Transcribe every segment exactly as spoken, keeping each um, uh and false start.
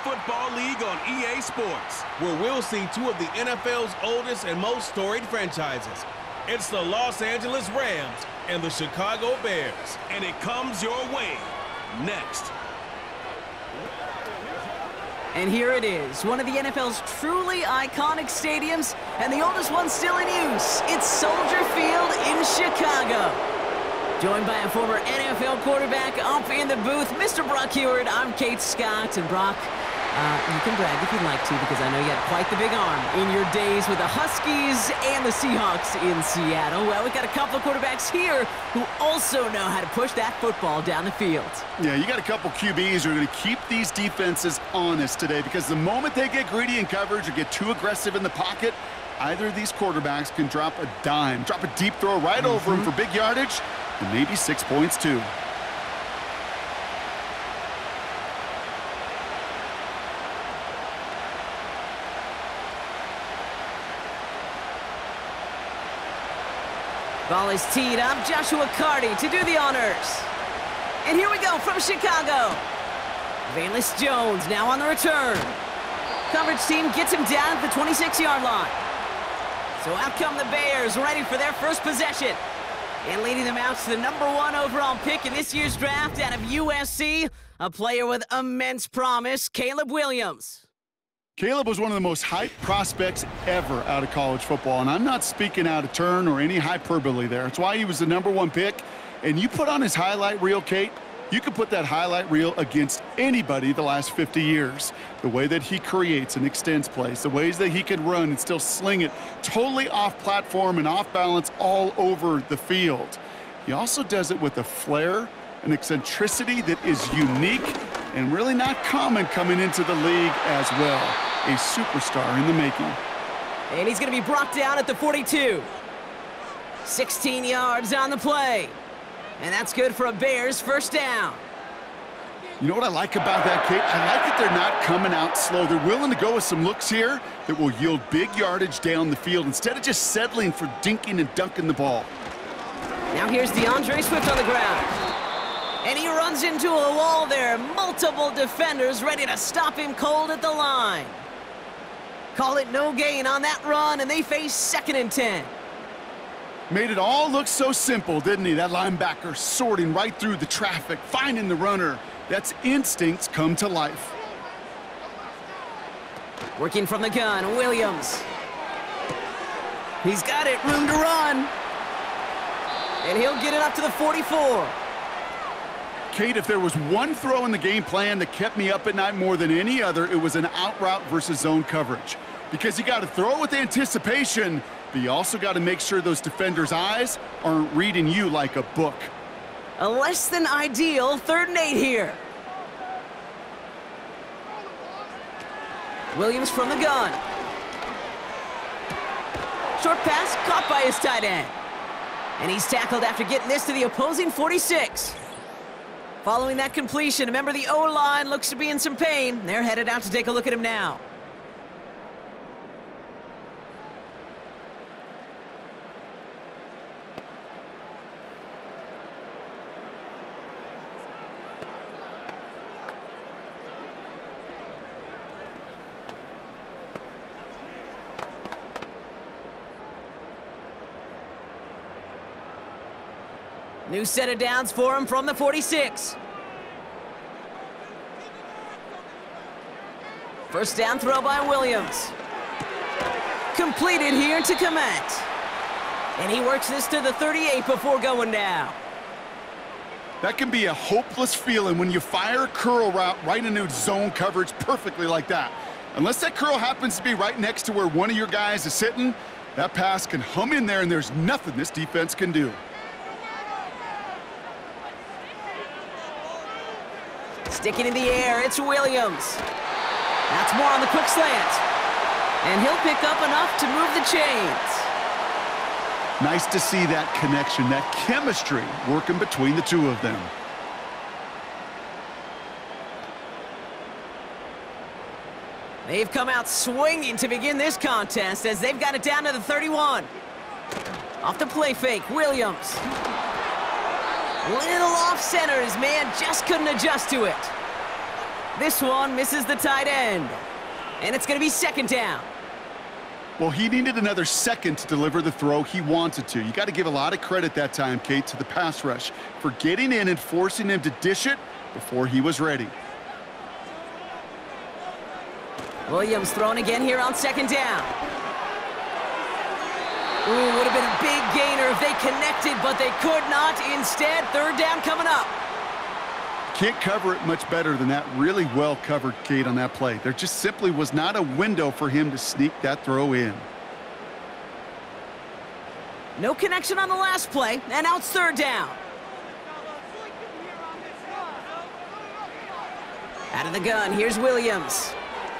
Football League on E A Sports, where we'll see two of the N F L's oldest and most storied franchises. It's the Los Angeles Rams and the Chicago Bears. And it comes your way next. And here it is, one of the N F L's truly iconic stadiums, and the oldest one still in use. It's Soldier Field in Chicago. Joined by a former N F L quarterback up in the booth, Mister Brock Huard. I'm Kate Scott, and Brock, uh, you can brag if you'd like to, because I know you had quite the big arm in your days with the Huskies and the Seahawks in Seattle. Well, we've got a couple of quarterbacks here who also know how to push that football down the field. Yeah, you got a couple Q Bs who are going to keep these defenses honest today, because the moment they get greedy in coverage or get too aggressive in the pocket, either of these quarterbacks can drop a dime, drop a deep throw right mm-hmm. over him for big yardage, and maybe six points too. Ball is teed up. Joshua Carty to do the honors. And here we go from Chicago. Velus Jones now on the return. Coverage team gets him down at the twenty-six yard line. So out come the Bears, ready for their first possession. And leading them out to the number one overall pick in this year's draft out of U S C, a player with immense promise, Caleb Williams. Caleb was one of the most hyped prospects ever out of college football, and I'm not speaking out of turn or any hyperbole there. It's why he was the number one pick. And you put on his highlight reel, Kate, you could put that highlight reel against anybody the last fifty years. The way that he creates and extends plays, the ways that he can run and still sling it totally off platform and off balance all over the field. He also does it with a flair, an eccentricity that is unique and really not common coming into the league as well. A superstar in the making. And he's going to be brought down at the forty-two. sixteen yards on the play. And that's good for a Bears first down. You know what I like about that, Kate? I like that they're not coming out slow. They're willing to go with some looks here that will yield big yardage down the field instead of just settling for dinking and dunking the ball. Now here's DeAndre Swift on the ground. And he runs into a wall there. Multiple defenders ready to stop him cold at the line. Call it no gain on that run, and they face second and ten. Made it all look so simple, didn't he? That linebacker sorting right through the traffic, finding the runner. That's instincts come to life. Working from the gun, Williams. He's got it, room to run. And he'll get it up to the forty-four. Kate, if there was one throw in the game plan that kept me up at night more than any other, it was an out route versus zone coverage. Because you got to throw it with anticipation, but you also got to make sure those defenders' eyes aren't reading you like a book. A less than ideal third and eight here. Williams from the gun. Short pass caught by his tight end. And he's tackled after getting this to the opposing forty-six. Following that completion, a member of the O-line looks to be in some pain. They're headed out to take a look at him now. New set of downs for him from the forty-six. First down throw by Williams. Completed here to Kmet. And he works this to the thirty-eight before going down. That can be a hopeless feeling when you fire a curl route right into zone coverage perfectly like that. Unless that curl happens to be right next to where one of your guys is sitting, that pass can hum in there and there's nothing this defense can do. Sticking in the air, it's Williams. That's more on the quick slant. And he'll pick up enough to move the chains. Nice to see that connection, that chemistry working between the two of them. They've come out swinging to begin this contest as they've got it down to the thirty-one. Off the play fake, Williams. Little off center, his man just couldn't adjust to it. This one misses the tight end. And it's going to be second down. Well, he needed another second to deliver the throw he wanted to. You got to give a lot of credit that time, Kate, to the pass rush for getting in and forcing him to dish it before he was ready. Williams thrown again here on second down. Ooh, would have been a big gainer if they connected, but they could not. Instead, third down coming up. Can't cover it much better than that. Really well covered, Kate, on that play. There just simply was not a window for him to sneak that throw in. No connection on the last play, and now it's third down. Out of the gun, here's Williams.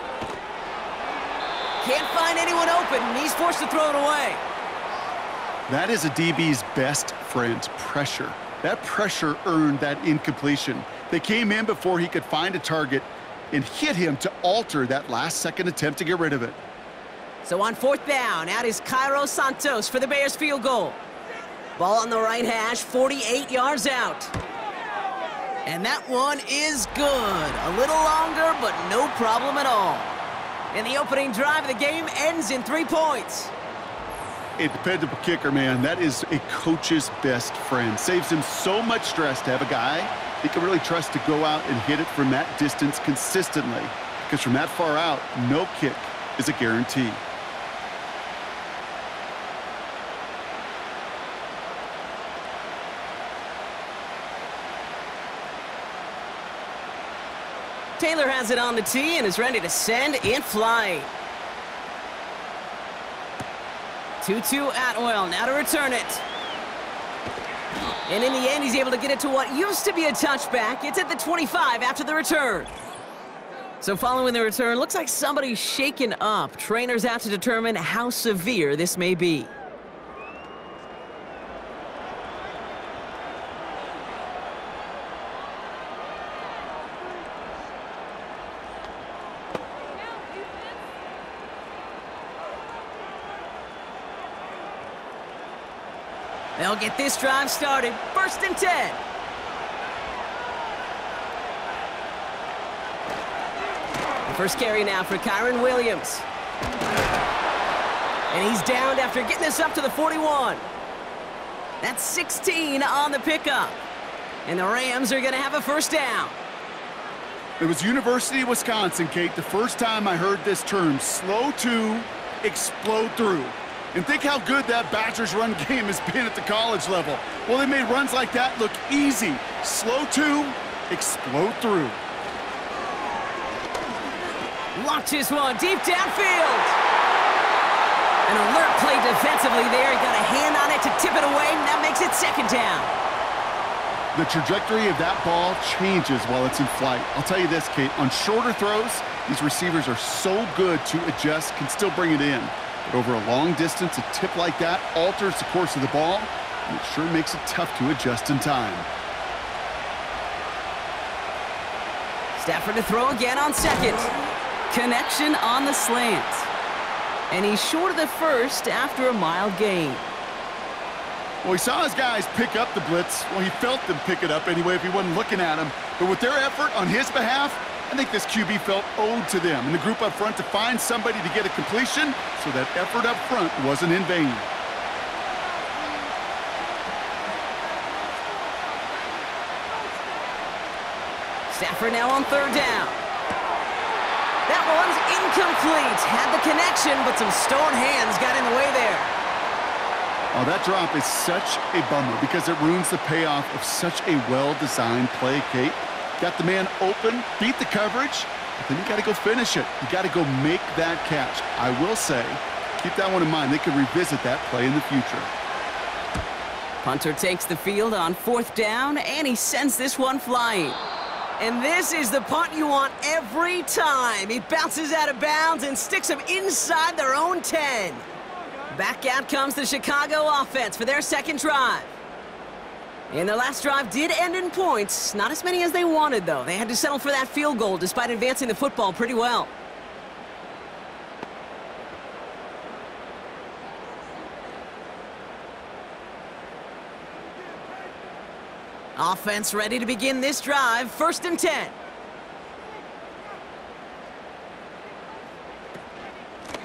Can't find anyone open, and he's forced to throw it away. That is a D B's best friend, pressure. That pressure earned that incompletion. They came in before he could find a target and hit him to alter that last-second attempt to get rid of it. So on fourth down, out is Cairo Santos for the Bears field goal. Ball on the right hash, forty-eight yards out. And that one is good. A little longer, but no problem at all. And the opening drive of the game ends in three points. A dependable kicker, man. That is a coach's best friend. Saves him so much stress to have a guy he can really trust to go out and hit it from that distance consistently. Because from that far out, no kick is a guarantee. Taylor has it on the tee and is ready to send in flight. two two Atwell, now to return it. And in the end, he's able to get it to what used to be a touchback. It's at the twenty-five after the return. So following the return, looks like somebody's shaken up. Trainers out to determine how severe this may be. They'll get this drive started. First and ten. The first carry now for Kyron Williams. And he's downed after getting this up to the forty-one. That's sixteen on the pickup. And the Rams are going to have a first down. It was University of Wisconsin, Kate, the first time I heard this term, slow to explode through. And think how good that Badgers run game has been at the college level. Well, they made runs like that look easy. Slow to explode through. Launches one deep downfield. An alert play defensively there. He got a hand on it to tip it away, and that makes it second down. The trajectory of that ball changes while it's in flight. I'll tell you this, Kate, on shorter throws, these receivers are so good to adjust, can still bring it in. But over a long distance, a tip like that alters the course of the ball, and it sure makes it tough to adjust in time. Stafford to throw again on second. Connection on the slant. And he's short of the first after a mild gain. Well, he saw his guys pick up the blitz. Well, he felt them pick it up anyway if he wasn't looking at him. But with their effort on his behalf, I think this Q B felt owed to them and the group up front to find somebody to get a completion, so that effort up front wasn't in vain. Stafford now on third down. That one's incomplete. Had the connection, but some stone hands got in the way there. Oh, that drop is such a bummer because it ruins the payoff of such a well-designed play, Kate. Got the man open, beat the coverage, but then you got to go finish it. You got to go make that catch. I will say, keep that one in mind. They can revisit that play in the future. Punter takes the field on fourth down, and he sends this one flying. And this is the punt you want every time. He bounces out of bounds and sticks them inside their own ten. Back out comes the Chicago offense for their second drive. And their last drive did end in points. Not as many as they wanted, though. They had to settle for that field goal despite advancing the football pretty well. Offense ready to begin this drive. First and ten.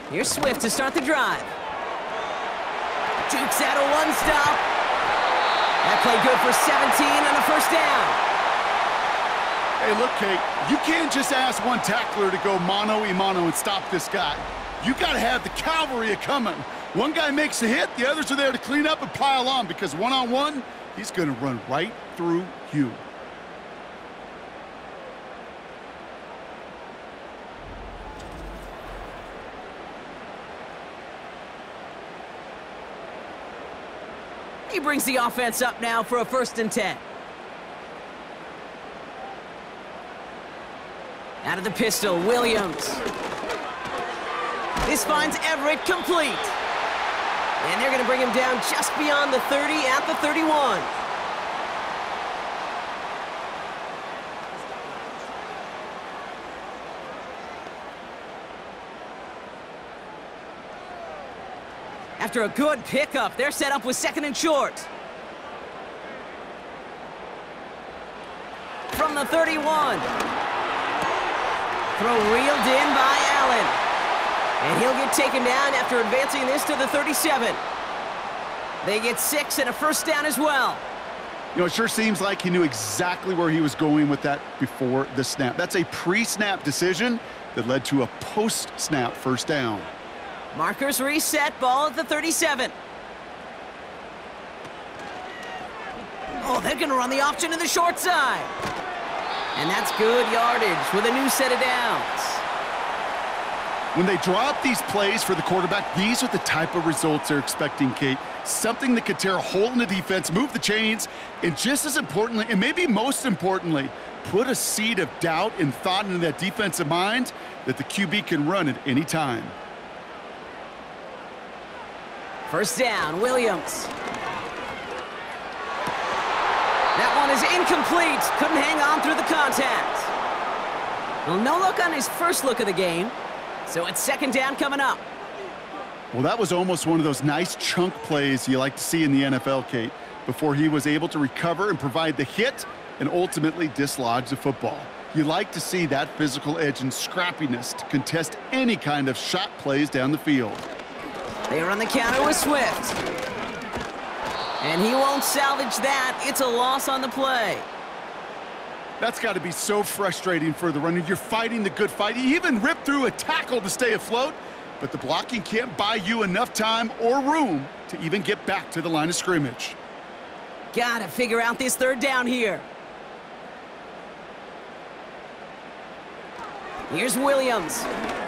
Here's Swift to start the drive. Jukes out a one-stop. That play good for seventeen on the first down. Hey, look, Kate, you can't just ask one tackler to go mano-a-mano and stop this guy. You got to have the cavalry coming. One guy makes a hit, the others are there to clean up and pile on, because one-on-one, he's going to run right through you. He brings the offense up now for a first and ten. Out of the pistol, Williams. This finds Everett complete. And they're going to bring him down just beyond the thirty at the thirty-one. After a good pickup, they're set up with second and short. From the thirty-one. Throw reeled in by Allen. And he'll get taken down after advancing this to the thirty-seven. They get six and a first down as well. You know, it sure seems like he knew exactly where he was going with that before the snap. That's a pre-snap decision that led to a post-snap first down. Markers reset, ball at the thirty-seven. Oh, they're going to run the option to the short side. And that's good yardage with a new set of downs. When they draw up these plays for the quarterback, these are the type of results they're expecting, Kate. Something that could tear a hole in the defense, move the chains, and just as importantly, and maybe most importantly, put a seed of doubt and thought into that defensive mind that the Q B can run at any time. First down, Williams. That one is incomplete. Couldn't hang on through the contact. Well, no look on his first look of the game. So it's second down coming up. Well, that was almost one of those nice chunk plays you like to see in the N F L, Kate, before he was able to recover and provide the hit and ultimately dislodge the football. You like to see that physical edge and scrappiness to contest any kind of shot plays down the field. They run the counter with Swift. And he won't salvage that. It's a loss on the play. That's got to be so frustrating for the runner. You're fighting the good fight. You even rip through a tackle to stay afloat, but the blocking can't buy you enough time or room to even get back to the line of scrimmage. Gotta figure out this third down here. Here's Williams.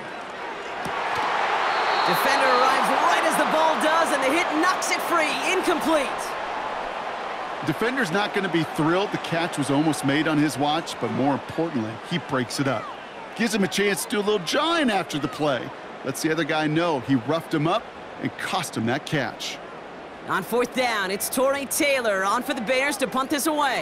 Defender arrives right as the ball does, and the hit knocks it free. Incomplete. Defender's not going to be thrilled the catch was almost made on his watch, but more importantly, he breaks it up. Gives him a chance to do a little jawing after the play. Lets the other guy know he roughed him up and cost him that catch. On fourth down, it's Torrey Taylor on for the Bears to punt this away.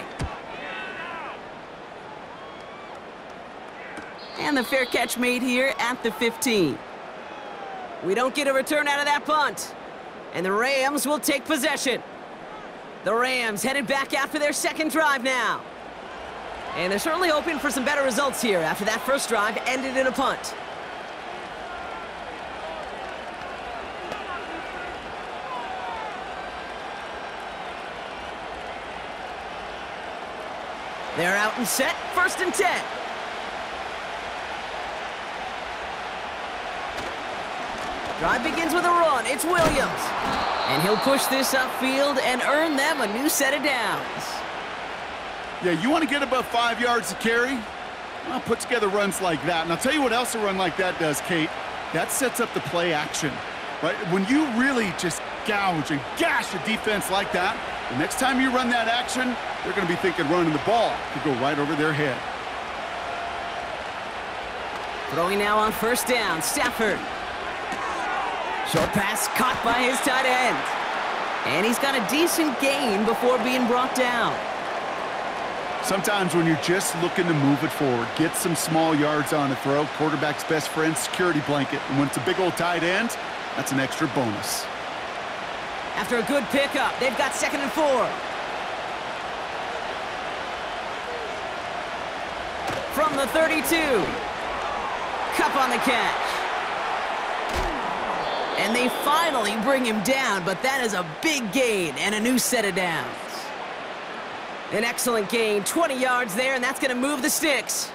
And the fair catch made here at the fifteen. We don't get a return out of that punt. And the Rams will take possession. The Rams headed back after their second drive now. And they're certainly hoping for some better results here after that first drive ended in a punt. They're out and set, first and ten. Drive begins with a run. It's Williams. And he'll push this upfield and earn them a new set of downs. Yeah, you want to get above five yards to carry? Well, put together runs like that. And I'll tell you what else a run like that does, Kate. That sets up the play action, right? When you really just gouge and gash a defense like that, the next time you run that action, they're going to be thinking running the ball could go right over their head. Throwing now on first down, Stafford. Short pass caught by his tight end. And he's got a decent gain before being brought down. Sometimes when you're just looking to move it forward, get some small yards on a throw, quarterback's best friend, security blanket. And when it's a big old tight end, that's an extra bonus. After a good pickup, they've got second and four. From the thirty-two. Cup on the catch. And they finally bring him down, but that is a big gain and a new set of downs. An excellent gain, twenty yards there, and that's going to move the sticks.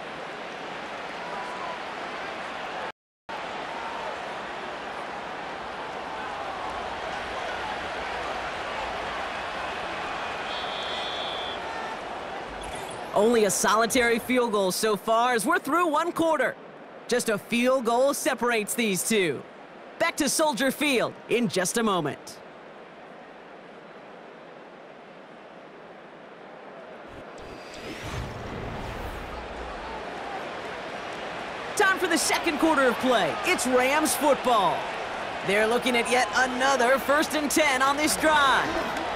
Only a solitary field goal so far as we're through one quarter. Just a field goal separates these two. Back to Soldier Field in just a moment. Time for the second quarter of play. It's Rams football. They're looking at yet another first and ten on this drive.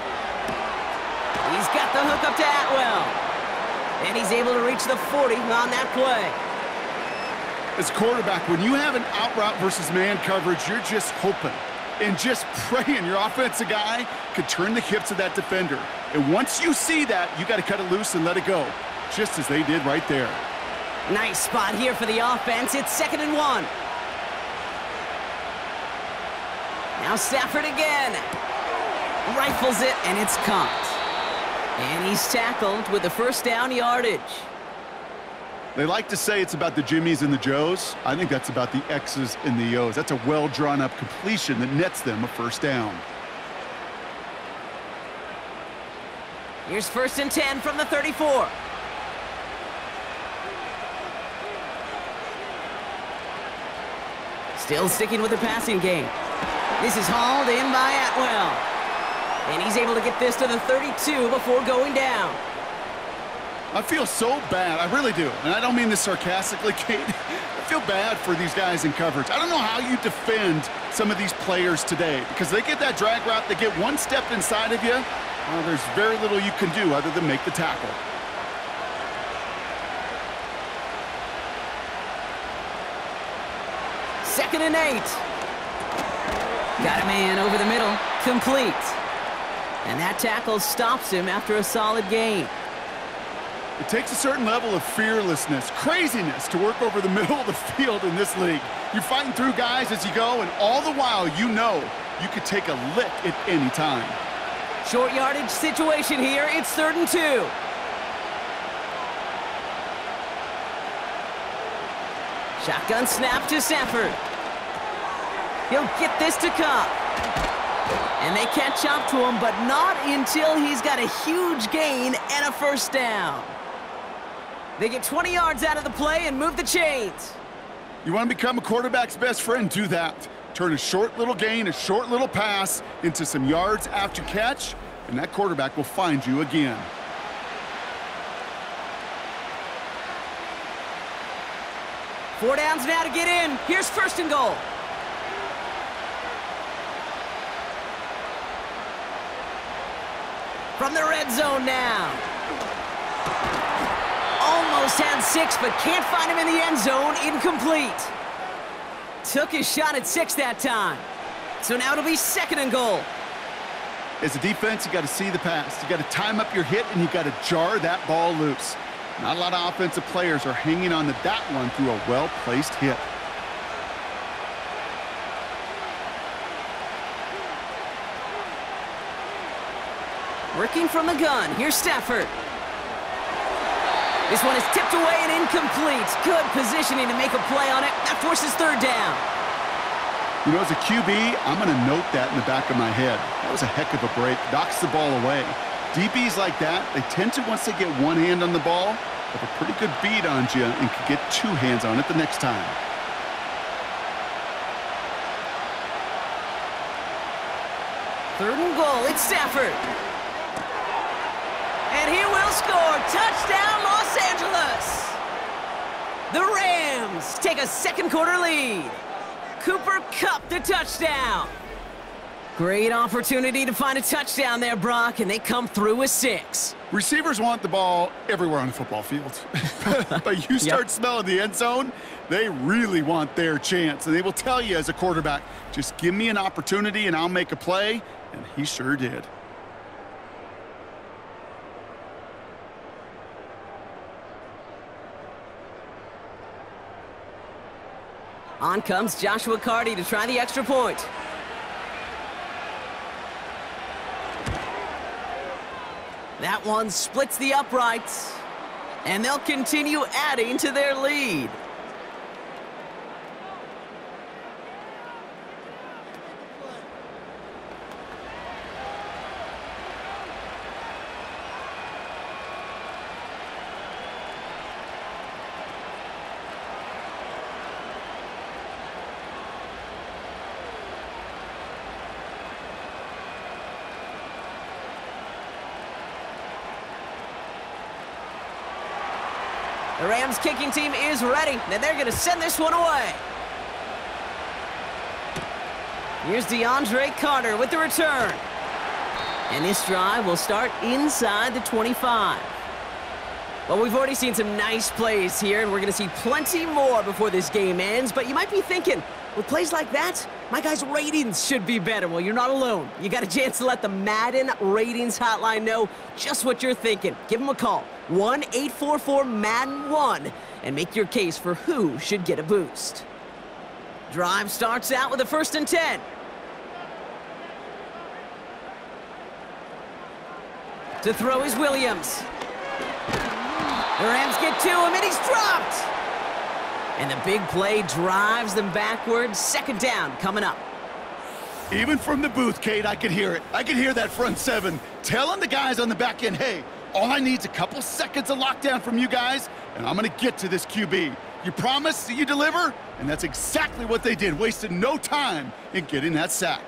He's got the hook up to Atwell. And he's able to reach the forty on that play. As quarterback, when you have an out route versus man coverage, you're just hoping and just praying your offensive guy could turn the hips of that defender. And once you see that, you got to cut it loose and let it go, just as they did right there. Nice spot here for the offense. It's second and one. Now Stafford again. Rifles it, and it's caught. And he's tackled with the first down yardage. They like to say it's about the Jimmies and the Joes. I think that's about the X's and the O's. That's a well-drawn-up completion that nets them a first down. Here's first and ten from the thirty-four. Still sticking with the passing game. This is hauled in by Atwell. And he's able to get this to the thirty-two before going down. I feel so bad. I really do. And I don't mean this sarcastically, Kate. I feel bad for these guys in coverage. I don't know how you defend some of these players today because they get that drag route, they get one step inside of you. Well, there's very little you can do other than make the tackle. Second and eight. Got a man over the middle. Complete. And that tackle stops him after a solid gain. It takes a certain level of fearlessness, craziness to work over the middle of the field in this league. You're fighting through guys as you go, and all the while you know you could take a lick at any time. Short yardage situation here. It's third and two. Shotgun snap to Stafford. He'll get this to Kupp. And they catch up to him, but not until he's got a huge gain and a first down. They get twenty yards out of the play and move the chains. You want to become a quarterback's best friend? Do that. Turn a short little gain, a short little pass into some yards after catch, and that quarterback will find you again. Four downs now to get in. Here's first and goal. From the red zone now. Almost had six, but can't find him in the end zone. Incomplete. Took his shot at six that time. So now it'll be second and goal. As a defense, you got to see the pass. You got to time up your hit, and you got to jar that ball loose. Not a lot of offensive players are hanging on to that one through a well-placed hit. Working from the gun. Here's Stafford. This one is tipped away and incomplete. Good positioning to make a play on it. That forces third down. You know, as a Q B, I'm going to note that in the back of my head. That was a heck of a break. Knocks the ball away. D Bs like that, they tend to, once they get one hand on the ball, have a pretty good beat on you and can get two hands on it the next time. Third and goal. It's Stafford. And he will score. Touchdown, Los Angeles. The Rams take a second quarter lead. Cooper Kupp the touchdown. Great opportunity to find a touchdown there, Brock, and they come through with six. Receivers want the ball everywhere on the football field. But you start yep. smelling the end zone, they really want their chance. And they will tell you as a quarterback, just give me an opportunity and I'll make a play. And he sure did. On comes Joshua Carty to try the extra point. That one splits the uprights, and they'll continue adding to their lead. The Rams kicking team is ready, and they're going to send this one away. Here's DeAndre Carter with the return. And this drive will start inside the twenty-five. Well, we've already seen some nice plays here, and we're going to see plenty more before this game ends. But you might be thinking, with plays like that, my guys' ratings should be better. Well, you're not alone. You got a chance to let the Madden Ratings Hotline know just what you're thinking. Give them a call, one eight four four Madden one, and make your case for who should get a boost. Drive starts out with a first and ten. To throw is Williams. The Rams get to him, and he's dropped. And the big play drives them backwards. Second down coming up. Even from the booth, Kate, I could hear it. I could hear that front seven telling the guys on the back end, hey, all I need is a couple seconds of lockdown from you guys, and I'm going to get to this Q B. You promise that you deliver? And that's exactly what they did, wasted no time in getting that sack.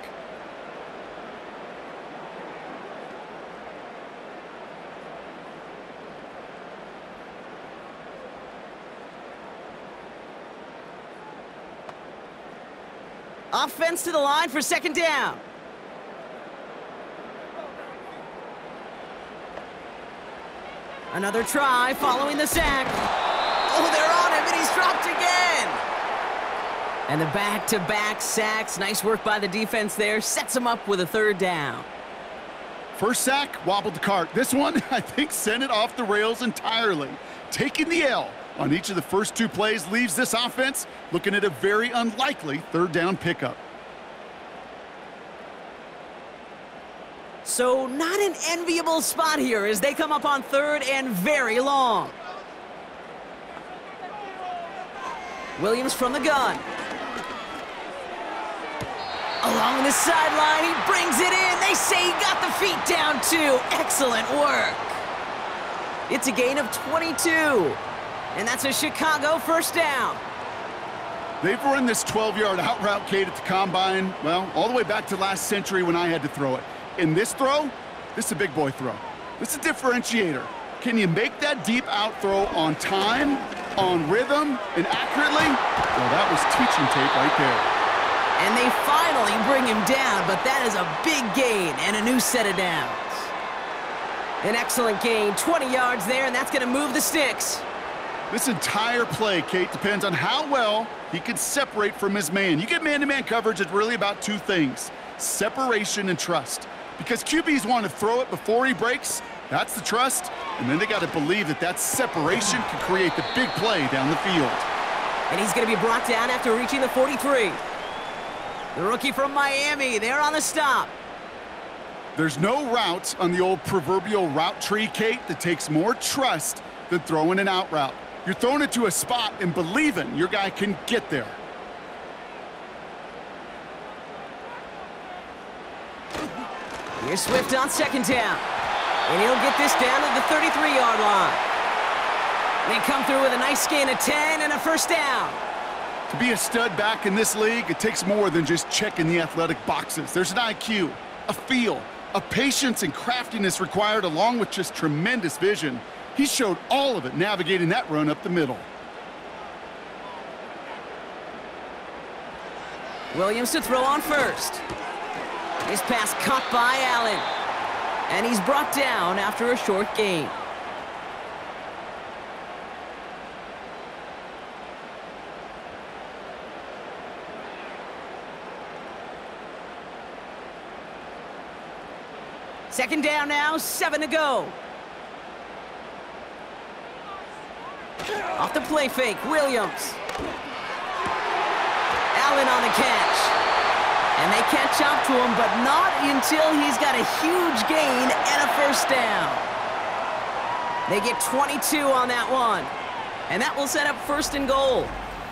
Offense to the line for second down. Another try following the sack. Oh, they're on him, and he's dropped again. And the back-to-back sacks. Nice work by the defense there. Sets him up with a third down. First sack, wobbled the cart. This one, I think, sent it off the rails entirely. Taking the L on each of the first two plays leaves this offense looking at a very unlikely third down pickup. So not an enviable spot here as they come up on third and very long. Williams from the gun. Along the sideline, he brings it in. They say he got the feet down too. Excellent work. It's a gain of twenty-two. And that's a Chicago first down. They've run this twelve-yard out route, Kate, at the combine, well, all the way back to last century when I had to throw it. In this throw, this is a big boy throw. This is a differentiator. Can you make that deep out throw on time, on rhythm, and accurately? Well, that was teaching tape right there. And they finally bring him down, but that is a big gain and a new set of downs. An excellent gain, twenty yards there, and that's going to move the sticks. This entire play, Kate, depends on how well he can separate from his man. You get man-to-man coverage, it's really about two things, separation and trust. Because Q Bs want to throw it before he breaks, that's the trust, and then they got to believe that that separation can create the big play down the field. And he's going to be brought down after reaching the forty-three. The rookie from Miami, they're on the stop. There's no route on the old proverbial route tree, Kate, that takes more trust than throwing an out route. You're throwing it to a spot and believing your guy can get there. Here's Swift on second down. And he'll get this down to the thirty-three-yard line. They come through with a nice gain of ten and a first down. To be a stud back in this league, it takes more than just checking the athletic boxes. There's an I Q, a feel, a patience and craftiness required along with just tremendous vision. He showed all of it navigating that run up the middle. Williams to throw on first. His pass caught by Allen. And he's brought down after a short gain. Second down now, seven to go. Off the play fake, Williams. Allen on the catch. And they catch up to him, but not until he's got a huge gain and a first down. They get twenty-two on that one. And that will set up first and goal.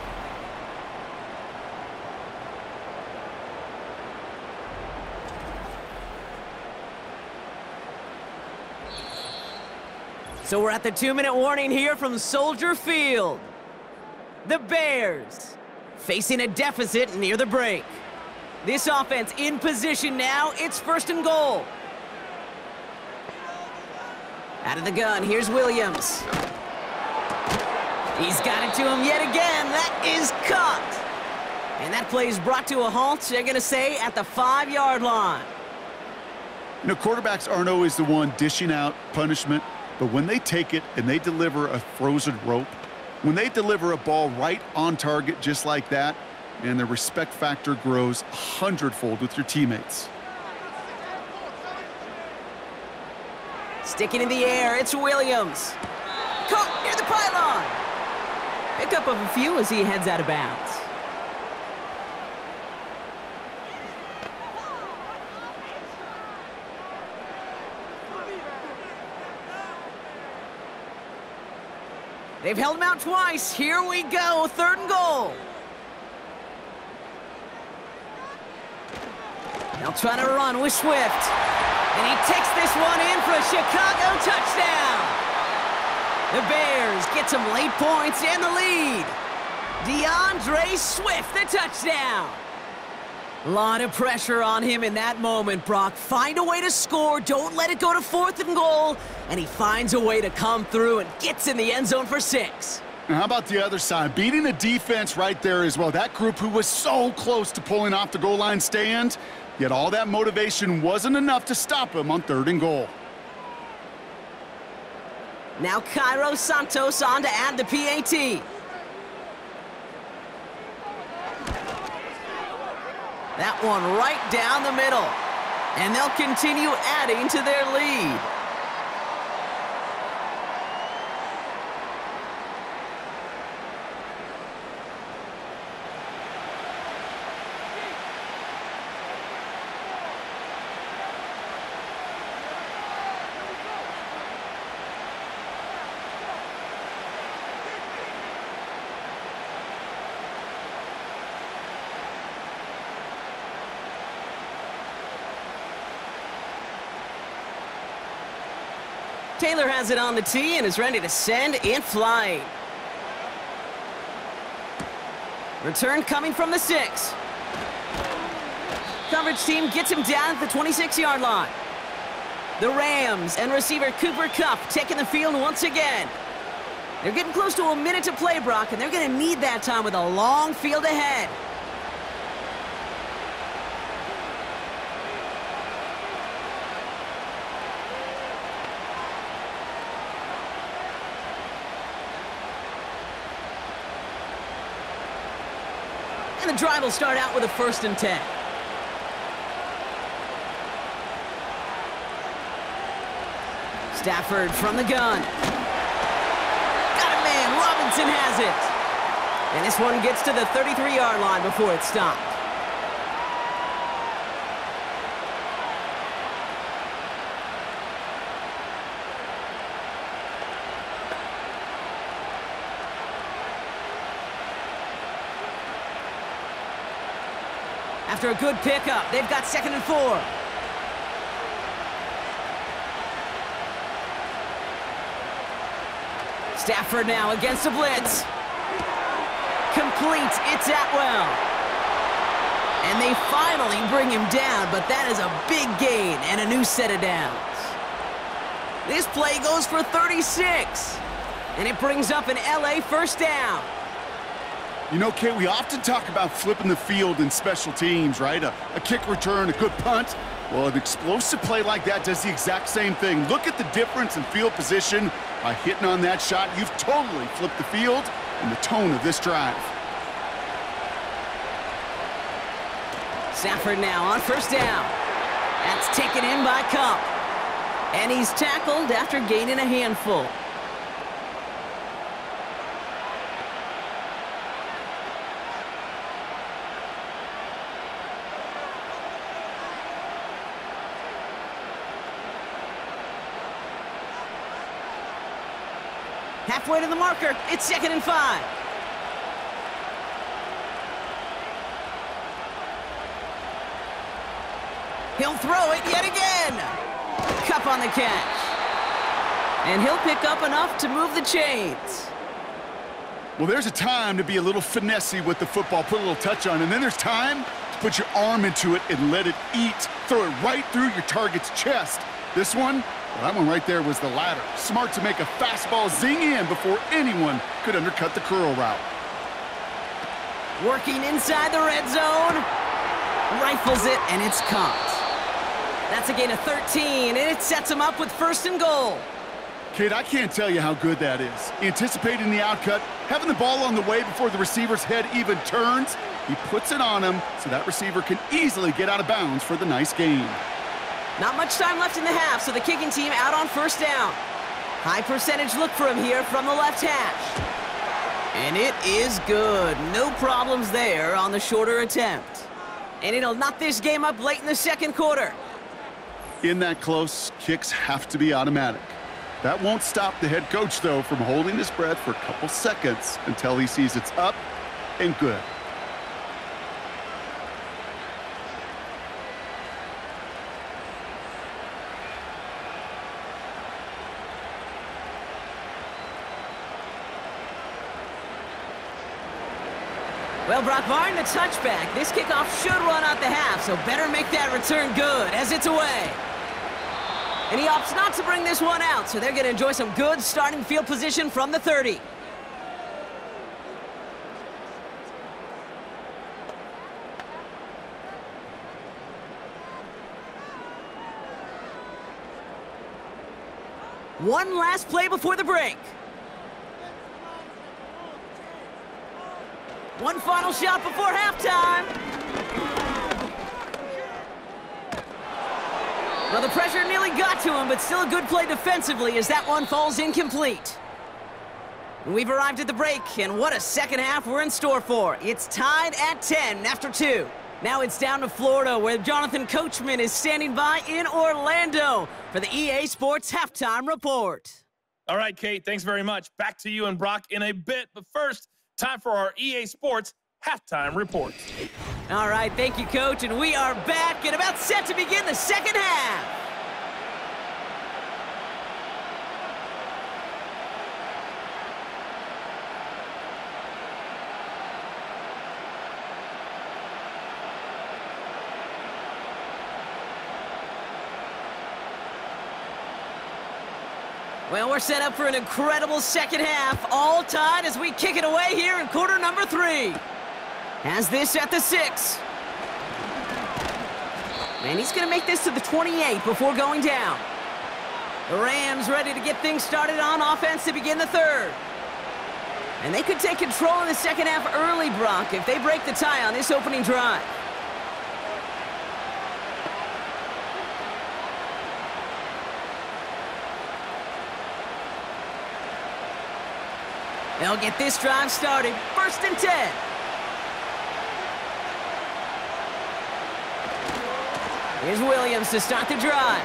So we're at the two-minute warning here from Soldier Field. The Bears facing a deficit near the break. This offense in position now. It's first and goal. Out of the gun, here's Williams. He's got it to him yet again. That is caught. And that play is brought to a halt, they're going to say, at the five-yard line. You know, quarterbacks aren't always the one dishing out punishment, but when they take it and they deliver a frozen rope, when they deliver a ball right on target just like that, and the respect factor grows a hundredfold with your teammates. Sticking in the air, it's Williams. Caught near the pylon. Pickup of a few as he heads out of bounds. They've held him out twice. Here we go, third and goal. They'll try to run with Swift. And he takes this one in for a Chicago touchdown. The Bears get some late points and the lead. DeAndre Swift, the touchdown. A lot of pressure on him in that moment, Brock. Find a way to score. Don't let it go to fourth and goal. And he finds a way to come through and gets in the end zone for six. And how about the other side? Beating the defense right there as well. That group who was so close to pulling off the goal line stand, yet all that motivation wasn't enough to stop him on third and goal. Now Cairo Santos on to add the P A T. That one right down the middle. And they'll continue adding to their lead. Taylor has it on the tee and is ready to send in flight. Return coming from the six. Coverage team gets him down at the twenty-six-yard line. The Rams and receiver Cooper Kupp taking the field once again. They're getting close to a minute to play, Brock, and they're going to need that time with a long field ahead. And the drive will start out with a first and ten. Stafford from the gun. Got a man. Robinson has it. And this one gets to the thirty-three-yard line before it's stopped. After a good pickup, they've got second and four. Stafford now against the blitz. Complete, it's Atwell. And they finally bring him down, but that is a big gain and a new set of downs. This play goes for thirty-six, and it brings up an L A first down. You know, Kate, we often talk about flipping the field in special teams, right? A, a kick return, a good punt. Well, an explosive play like that does the exact same thing. Look at the difference in field position. By hitting on that shot, you've totally flipped the field and the tone of this drive. Stafford now on first down. That's taken in by Kupp. And he's tackled after gaining a handful. Halfway to the marker, it's second and five. He'll throw it yet again. Kupp on the catch. And he'll pick up enough to move the chains. Well, there's a time to be a little finessey with the football, put a little touch on, and then there's time to put your arm into it and let it eat. Throw it right through your target's chest. This one, well, that one right there was the latter. Smart to make a fastball zing in before anyone could undercut the curl route. Working inside the red zone. Rifles it, and it's caught. That's a gain of thirteen, and it sets him up with first and goal. Kid, I can't tell you how good that is. Anticipating the outcut, having the ball on the way before the receiver's head even turns. He puts it on him so that receiver can easily get out of bounds for the nice gain. Not much time left in the half, so the kicking team out on first down. High percentage look for him here from the left hash. And it is good. No problems there on the shorter attempt. And it'll knot this game up late in the second quarter. In that close, kicks have to be automatic. That won't stop the head coach, though, from holding his breath for a couple seconds until he sees it's up and good. Well, Brock Martin, a touchback. This kickoff should run out the half, so better make that return good as it's away. And he opts not to bring this one out, so they're going to enjoy some good starting field position from the thirty. One last play before the break. One final shot before halftime. Well, the pressure nearly got to him, but still a good play defensively as that one falls incomplete. We've arrived at the break, and what a second half we're in store for. It's tied at ten after two. Now it's down to Florida, where Jonathan Coachman is standing by in Orlando for the E A Sports Halftime Report. All right, Kate, thanks very much. Back to you and Brock in a bit, but first, time for our E A Sports Halftime Report. All right, thank you, Coach, and we are back and about set to begin the second half. Well, we're set up for an incredible second half, all tied as we kick it away here in quarter number three. Has this at the six. And he's going to make this to the twenty-eight before going down. The Rams ready to get things started on offense to begin the third. And they could take control in the second half early, Brock, if they break the tie on this opening drive. They'll get this drive started. First and ten. Here's Williams to start the drive.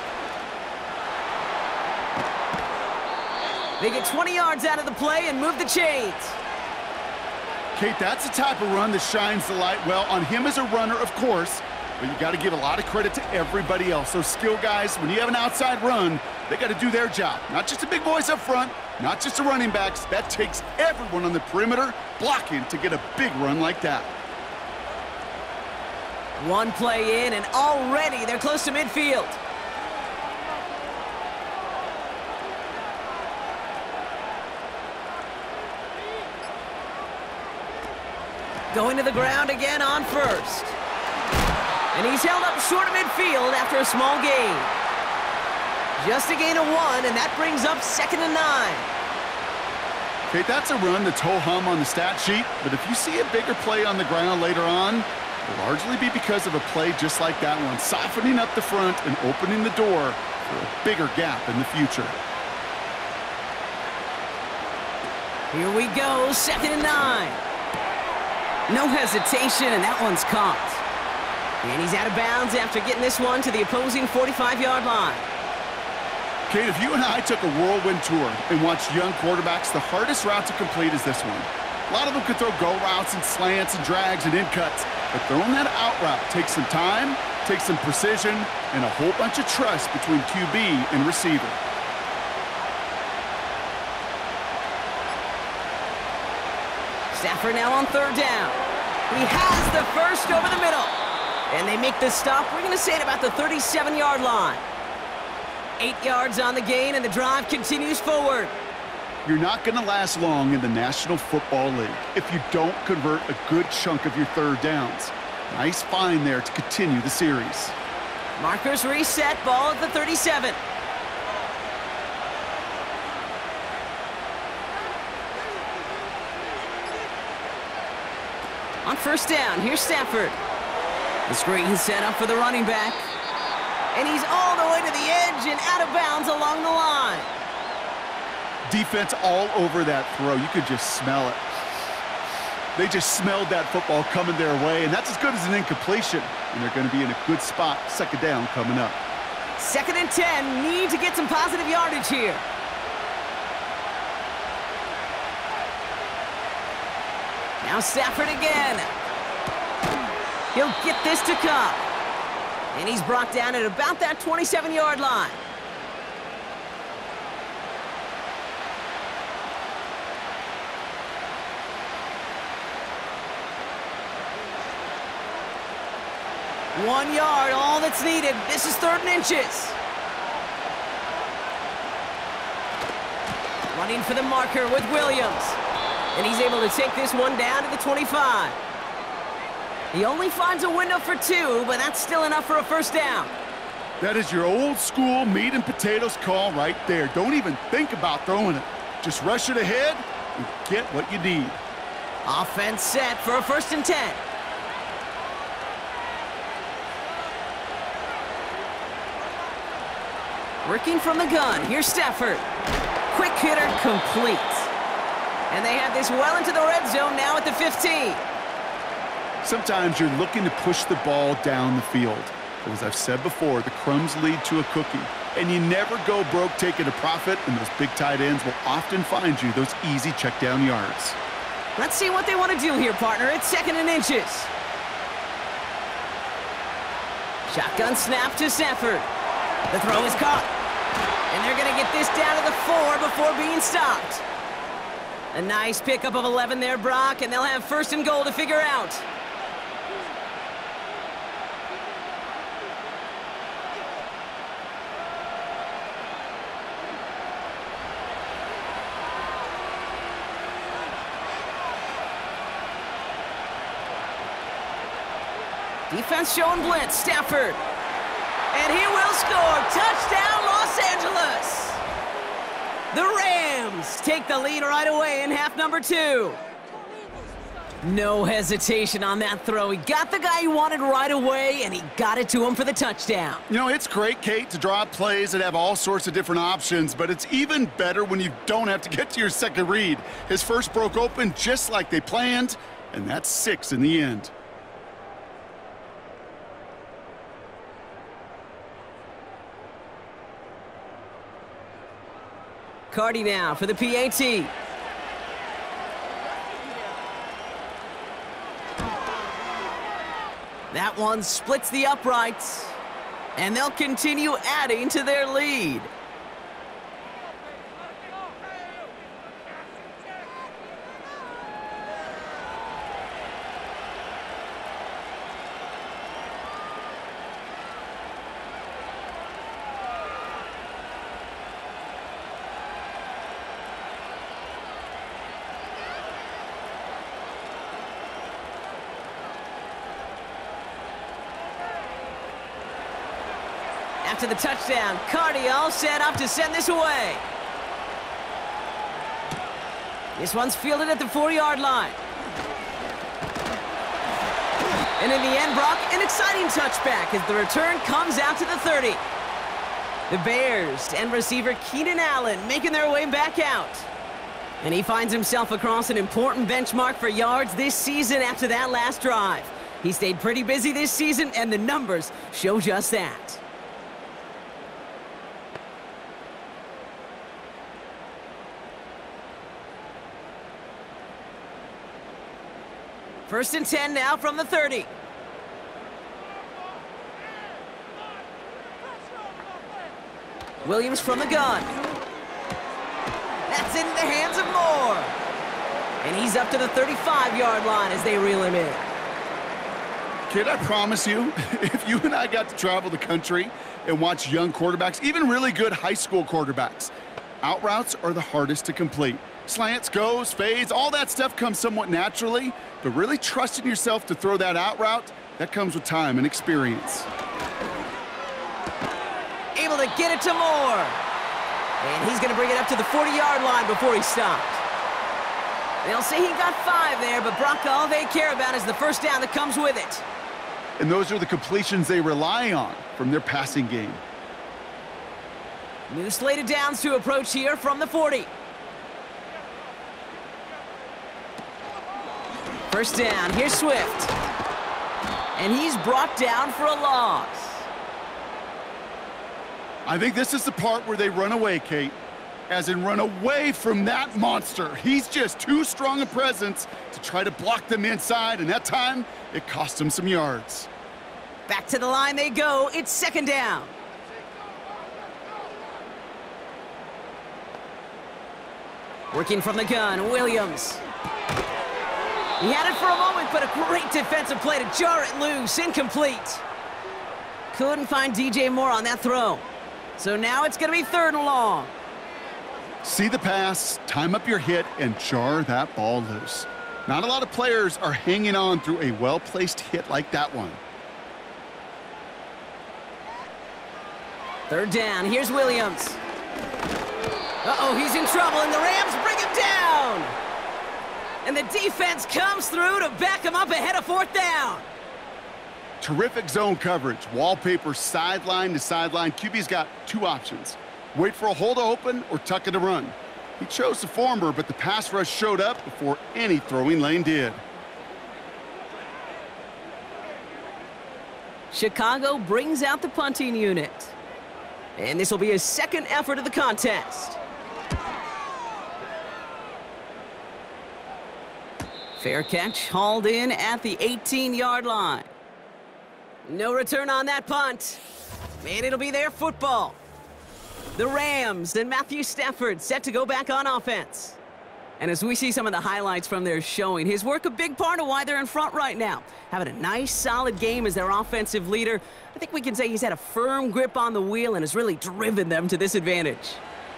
They get twenty yards out of the play and move the chains. Kate, that's the type of run that shines the light well on him as a runner, of course, but you got to give a lot of credit to everybody else. Those skill guys, when you have an outside run, they got to do their job. Not just the big boys up front, not just the running backs. That takes everyone on the perimeter blocking to get a big run like that. One play in, and already they're close to midfield. Going to the ground again on first. And he's held up short of midfield after a small gain. Just a gain of one, and that brings up second and nine. Okay, that's a run that's ho-hum on the stat sheet, but if you see a bigger play on the ground later on, it'll largely be because of a play just like that one, softening up the front and opening the door for a bigger gap in the future. Here we go, second and nine. No hesitation, and that one's caught. And he's out of bounds after getting this one to the opposing forty-five yard line. Kate, if you and I took a whirlwind tour and watched young quarterbacks, the hardest route to complete is this one. A lot of them could throw go routes and slants and drags and in cuts, but throwing that out route takes some time, takes some precision, and a whole bunch of trust between Q B and receiver. Stafford now on third down. He has the first over the middle. And they make the stop, we're going to say, at about the thirty-seven yard line. Eight yards on the gain, and the drive continues forward. You're not going to last long in the National Football League if you don't convert a good chunk of your third downs. Nice find there to continue the series. Markers reset, ball at the thirty-seven. On first down, here's Stafford. The screen set up for the running back. And he's all the way to the edge and out of bounds along the line. Defense all over that throw. You could just smell it. They just smelled that football coming their way, and that's as good as an incompletion. And they're going to be in a good spot, second down coming up. Second and ten, need to get some positive yardage here. Now Stafford again. He'll get this to come. And he's brought down at about that twenty-seven yard line. One yard, all that's needed. This is third and inches. Running for the marker with Williams. And he's able to take this one down to the twenty-five. He only finds a window for two, but that's still enough for a first down. That is your old school meat and potatoes call right there. Don't even think about throwing it. Just rush it ahead and get what you need. Offense set for a first and ten. Working from the gun, here's Stafford. Quick hitter complete. And they have this well into the red zone now at the fifteen. Sometimes you're looking to push the ball down the field. But as I've said before, the crumbs lead to a cookie. And you never go broke taking a profit, and those big tight ends will often find you those easy check down yards. Let's see what they want to do here, partner. It's second and inches. Shotgun snap to Stafford. The throw is caught. And they're going to get this down to the four before being stopped. A nice pickup of eleven there, Brock, and they'll have first and goal to figure out. Defense showing blitz, Stafford. And he will score. Touchdown, Los Angeles. The Rams take the lead right away in half number two. No hesitation on that throw. He got the guy he wanted right away, and he got it to him for the touchdown. You know, it's great, Kate, to draw up plays that have all sorts of different options, but it's even better when you don't have to get to your second read. His first broke open just like they planned, and that's six in the end. Cardi now for the P A T. That one splits the uprights, and they'll continue adding to their lead. After the touchdown, Cardi all set up to send this away. This one's fielded at the four yard line. And in the end, Brock, an exciting touchback as the return comes out to the thirty. The Bears and receiver Keenan Allen making their way back out. And he finds himself across an important benchmark for yards this season after that last drive. He stayed pretty busy this season, and the numbers show just that. First and ten now from the thirty. Williams from the gun. That's into the hands of Moore. And he's up to the thirty-five yard line as they reel him in. Kid, I promise you, if you and I got to travel the country and watch young quarterbacks, even really good high school quarterbacks, out routes are the hardest to complete. Slants, goes, fades, all that stuff comes somewhat naturally, but really trusting yourself to throw that out route, that comes with time and experience. Able to get it to Moore. And he's going to bring it up to the forty yard line before he stopped. They'll say he got five there, but Brock, all they care about is the first down that comes with it. And those are the completions they rely on from their passing game. New slated downs to approach here from the forty. First down, here's Swift. And he's brought down for a loss. I think this is the part where they run away, Kate. As in run away from that monster. He's just too strong a presence to try to block them inside, and that time, it cost him some yards. Back to the line they go. It's second down. Working from the gun, Williams. He had it for a moment, but a great defensive play to jar it loose. Incomplete. Couldn't find D J Moore on that throw. So now it's going to be third and long. See the pass, time up your hit, and jar that ball loose. Not a lot of players are hanging on through a well-placed hit like that one. Third down, here's Williams. Uh-oh, he's in trouble, and the Rams bring him down. And the defense comes through to back him up ahead of fourth down. Terrific zone coverage. Wallpaper sideline to sideline. Q B's got two options. Wait for a hole to open or tuck it to run. He chose the former, but the pass rush showed up before any throwing lane did. Chicago brings out the punting unit. And this will be his second effort of the contest. Fair catch, hauled in at the eighteen yard line. No return on that punt. And it'll be their football. The Rams and Matthew Stafford set to go back on offense. And as we see some of the highlights from their showing, his work a big part of why they're in front right now. Having a nice, solid game as their offensive leader. I think we can say he's had a firm grip on the wheel and has really driven them to this advantage.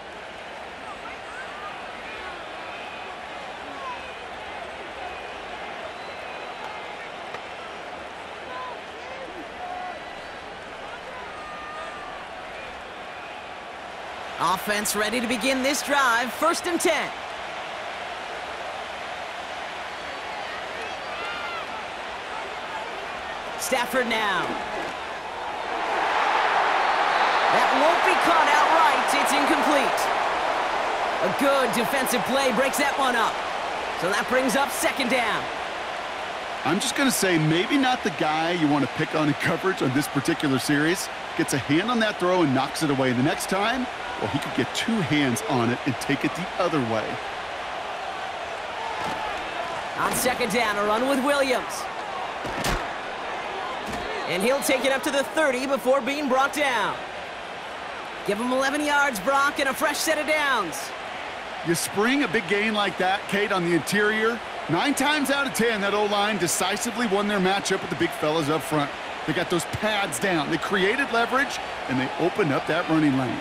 Offense ready to begin this drive. First and ten. Stafford now. That won't be caught outright. It's incomplete. A good defensive play breaks that one up. So that brings up second down. I'm just going to say maybe not the guy you want to pick on in coverage on this particular series. Gets a hand on that throw and knocks it away. The next time, well, he could get two hands on it and take it the other way. On second down, a run with Williams. And he'll take it up to the thirty before being brought down. Give him eleven yards, Brock, and a fresh set of downs. You spring a big gain like that, Kate, on the interior. Nine times out of ten, that O-line decisively won their matchup with the big fellas up front. They got those pads down. They created leverage, and they opened up that running lane.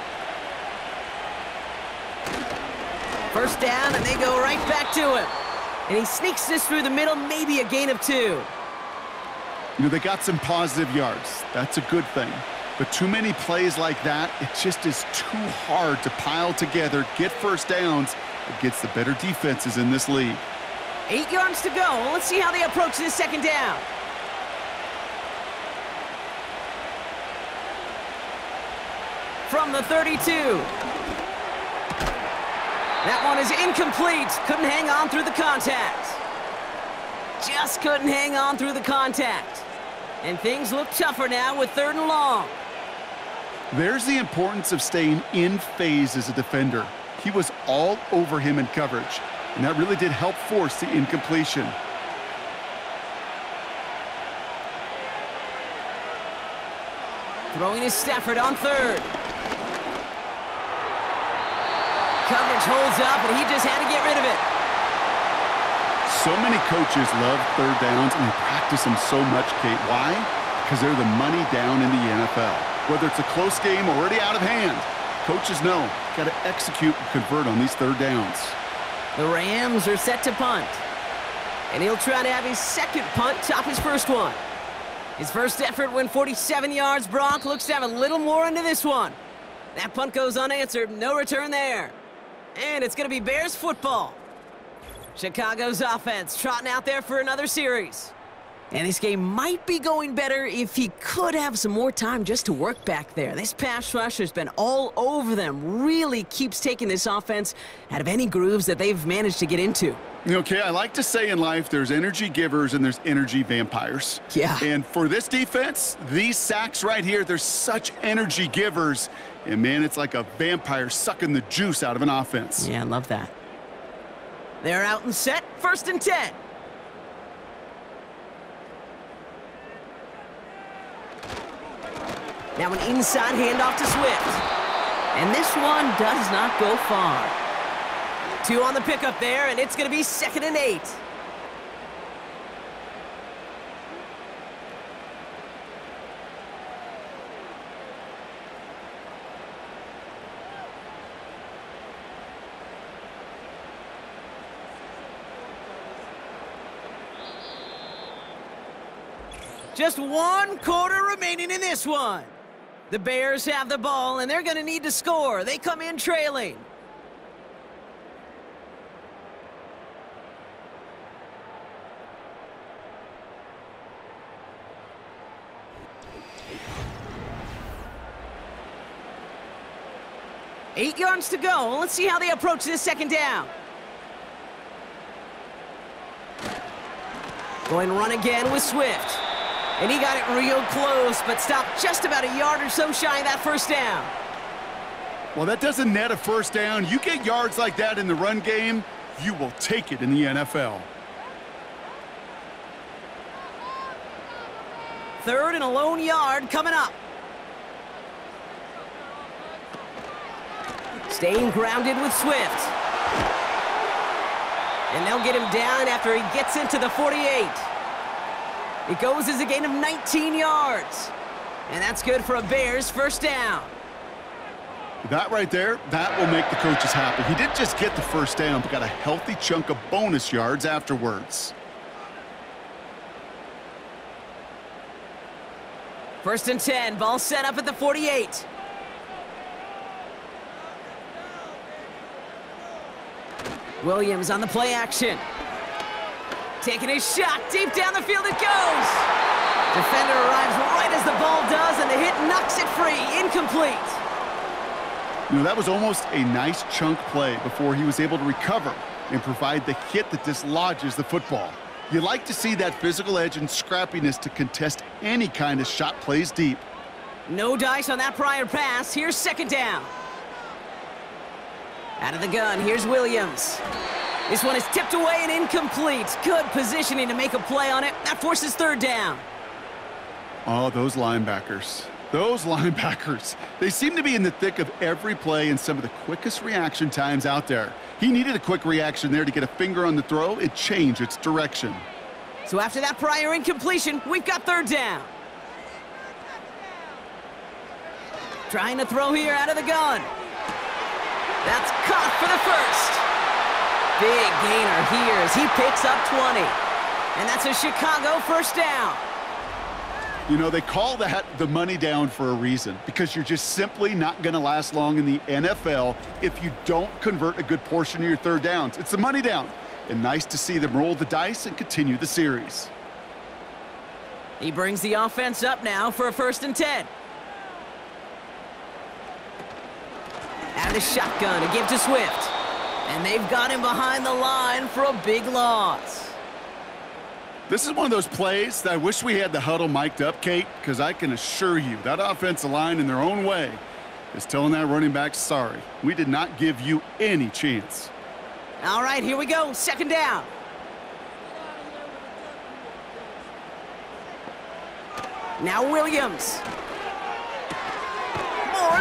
First down, and they go right back to him. And he sneaks this through the middle, maybe a gain of two. You know, they got some positive yards. That's a good thing. But too many plays like that, it just is too hard to pile together, get first downs against the better defenses in this league. Eight yards to go. Let's see how they approach this second down. From the thirty-two. That one is incomplete. Couldn't hang on through the contact. Just couldn't hang on through the contact. And things look tougher now with third and long. There's the importance of staying in phase as a defender. He was all over him in coverage, and that really did help force the incompletion. Throwing his Stafford on third. Coverage holds up, and he just had to get rid of it. So many coaches love third downs, and they practice them so much, Kate. Why? Because they're the money down in the N F L. Whether it's a close game already out of hand, coaches know, got to execute and convert on these third downs. The Rams are set to punt. And he'll try to have his second punt top his first one. His first effort went forty-seven yards. Brock looks to have a little more into this one. That punt goes unanswered. No return there. And it's going to be Bears football. Chicago's offense trotting out there for another series. And this game might be going better if he could have some more time just to work back there. This pass rush has been all over them. Really keeps taking this offense out of any grooves that they've managed to get into. Okay, I like to say in life there's energy givers and there's energy vampires. Yeah. And for this defense, these sacks right here, they're such energy givers. And, man, it's like a vampire sucking the juice out of an offense. Yeah, I love that. They're out and set, first and ten. Now an inside handoff to Swift. And this one does not go far. Two on the pickup there, and it's going to be second and eight. Just one quarter remaining in this one. The Bears have the ball, and they're going to need to score. They come in trailing. Eight yards to go. Let's see how they approach this second down. Going run again with Swift. And he got it real close, but stopped just about a yard or so shy of that first down. Well, that doesn't net a first down. You get yards like that in the run game, you will take it in the N F L. Third and a lone yard coming up. Staying grounded with Swift. And they'll get him down after he gets into the forty-eight. It goes as a gain of nineteen yards. And that's good for a Bears first down. That right there, that will make the coaches happy. He didn't just get the first down, but got a healthy chunk of bonus yards afterwards. First and ten, ball set up at the forty-eight. Williams on the play action. Taking a shot, deep down the field it goes. Defender arrives right as the ball does, and the hit knocks it free, incomplete. You know, that was almost a nice chunk play before he was able to recover and provide the hit that dislodges the football. You like to see that physical edge and scrappiness to contest any kind of shot plays deep. No dice on that prior pass. Here's second down. Out of the gun, here's Williams. This one is tipped away and incomplete. Good positioning to make a play on it. That forces third down. Oh, those linebackers. Those linebackers. They seem to be in the thick of every play and some of the quickest reaction times out there. He needed a quick reaction there to get a finger on the throw and change its direction. So after that prior incompletion, we've got third down. Trying to throw here out of the gun. That's caught for the first. Big gainer here as he picks up twenty. And that's a Chicago first down. You know, they call that the money down for a reason, because you're just simply not going to last long in the N F L if you don't convert a good portion of your third downs. It's the money down. And nice to see them roll the dice and continue the series. He brings the offense up now for a first and ten. Out of the shotgun to give to Swift. And they've got him behind the line for a big loss. This is one of those plays that I wish we had the huddle mic'd up, Kate, because I can assure you that offensive line in their own way is telling that running back, sorry, we did not give you any chance. All right, here we go, second down. Now Williams.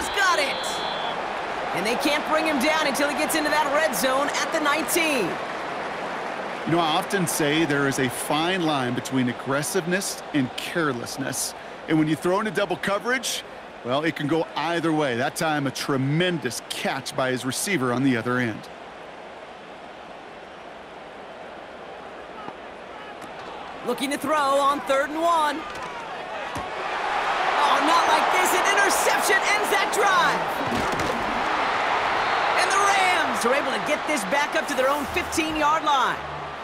Shaka's got it. And they can't bring him down until he gets into that red zone at the nineteen. You know, I often say there is a fine line between aggressiveness and carelessness. And when you throw into double coverage, well, it can go either way. That time, a tremendous catch by his receiver on the other end. Looking to throw on third and one. Oh, not like this. An interception ends that drive. And the Rams are able to get this back up to their own fifteen-yard line.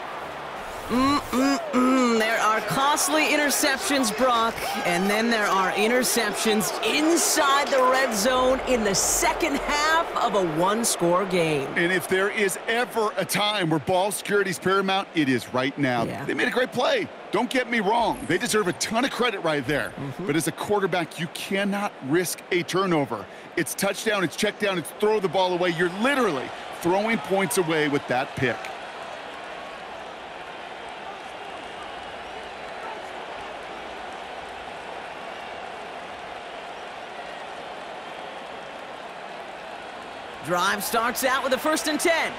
Mm-mm-mm. There are costly interceptions, Brock, and then there are interceptions inside the red zone in the second half of a one-score game. And if there is ever a time where ball security is paramount, it is right now. Yeah. They made a great play. Don't get me wrong. They deserve a ton of credit right there. Mm-hmm. But as a quarterback, you cannot risk a turnover. It's touchdown, it's check down, it's throw the ball away. You're literally throwing points away with that pick. Drive starts out with a first and ten.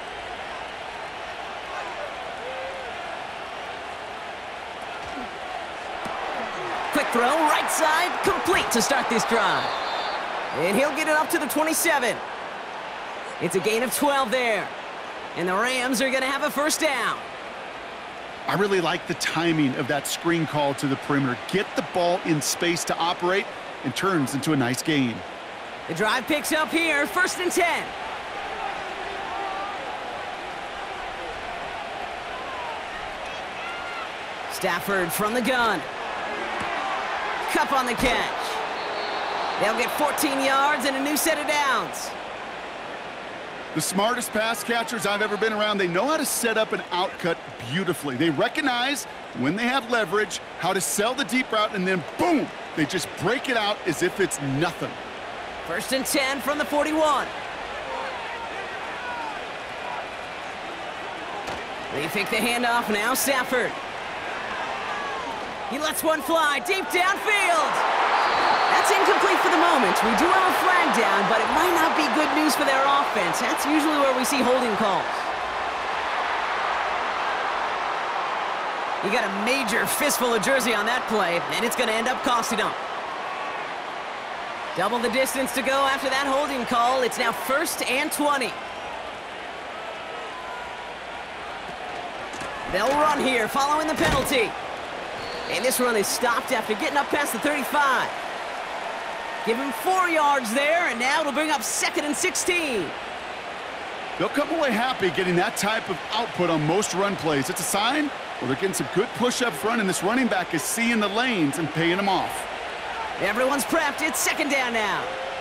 Quick throw, right side, complete to start this drive. And he'll get it up to the twenty-seven. It's a gain of twelve there. And the Rams are going to have a first down. I really like the timing of that screen call to the perimeter. Get the ball in space to operate and turns into a nice gain. The drive picks up here, first and ten. Stafford from the gun. Cup on the catch. They'll get fourteen yards and a new set of downs. The smartest pass catchers I've ever been around, they know how to set up an outcut beautifully. They recognize when they have leverage, how to sell the deep route, and then boom, they just break it out as if it's nothing. First and ten from the forty-one. They fake the handoff now, Stafford. He lets one fly deep downfield. That's incomplete for the moment. We do have a flag down, but it might not be good news for their offense. That's usually where we see holding calls. You got a major fistful of jersey on that play, and it's going to end up costing them. Double the distance to go after that holding call. It's now first and twenty. They'll run here following the penalty. And this run is stopped after getting up past the thirty-five. Give him four yards there, and now it'll bring up second and sixteen. They'll come away happy getting that type of output on most run plays. It's a sign, well, they're getting some good push up front, and this running back is seeing the lanes and paying them off. Everyone's prepped. It's second down now.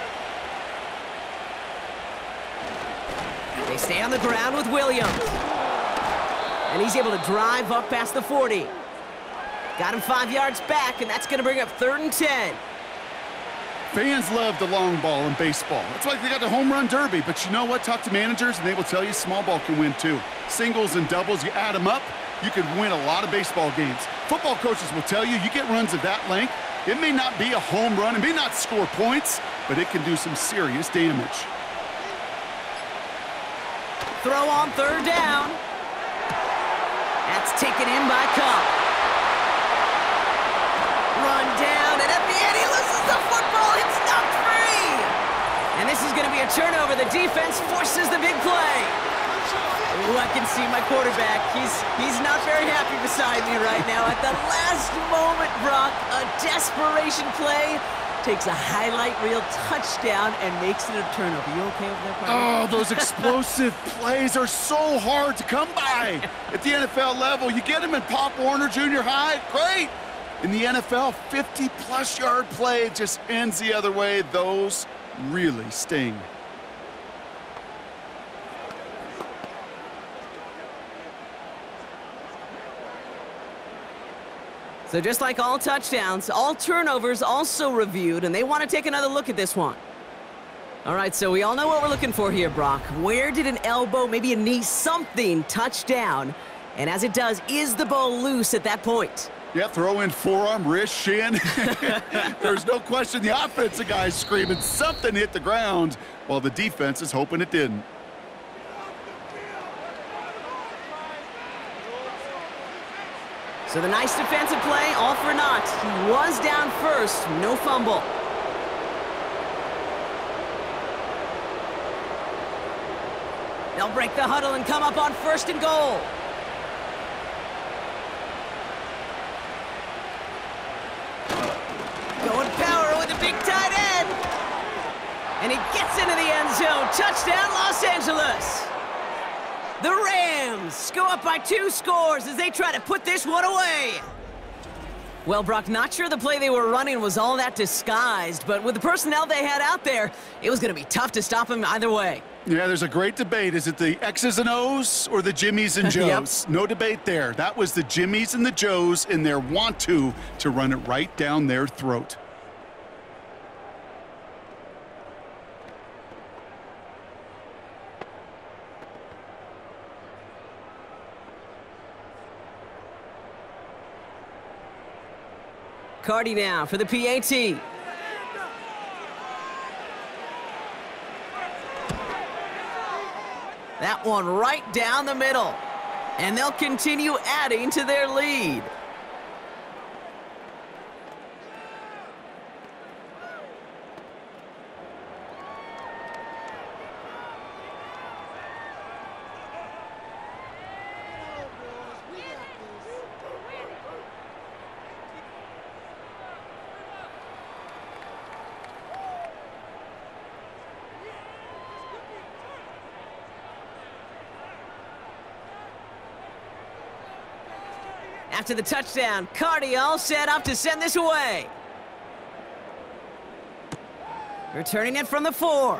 They stay on the ground with Williams. And he's able to drive up past the forty. Got him five yards back, and that's going to bring up third and ten. Fans love the long ball in baseball. That's why they got the home run derby. But you know what? Talk to managers, and they will tell you small ball can win too. Singles and doubles, you add them up, you can win a lot of baseball games. Football coaches will tell you, you get runs of that length, it may not be a home run, it may not score points, but it can do some serious damage. Throw on third down. That's taken in by Cup. Run down, and at the end he loses the football. It's knocked free. And this is going to be a turnover. The defense forces the big play. Ooh, I can see my quarterback. He's, he's not very happy beside me right now. At the last moment, Brock, a desperation play, takes a highlight reel touchdown and makes it a turnover. You okay over there, partner? Oh, those explosive plays are so hard to come by. At the N F L level, you get them in Pop Warner Junior High, great. In the N F L, fifty plus yard play just ends the other way. Those really sting. So just like all touchdowns, all turnovers also reviewed, and they want to take another look at this one. All right, so we all know what we're looking for here, Brock. Where did an elbow, maybe a knee, something touch down? And as it does, is the ball loose at that point? Yeah, throw in forearm, wrist, shin. There's no question the offensive guy's screaming something hit the ground while the defense is hoping it didn't. So the nice defensive play, all for naught. He was down first, no fumble. They'll break the huddle and come up on first and goal. Going power with a big tight end. And he gets into the end zone. Touchdown, Los Angeles. The Rams go up by two scores as they try to put this one away. Well, Brock, not sure the play they were running was all that disguised, but with the personnel they had out there, it was going to be tough to stop him either way. Yeah, there's a great debate. Is it the X's and O's or the Jimmies and Joes? Yep. No debate there. That was the Jimmies and the Joes in their want-to to run it right down their throat. Cardi now for the P A T. That one right down the middle. And they'll continue adding to their lead. After the touchdown, Cardi all set up to send this away. Returning it from the four.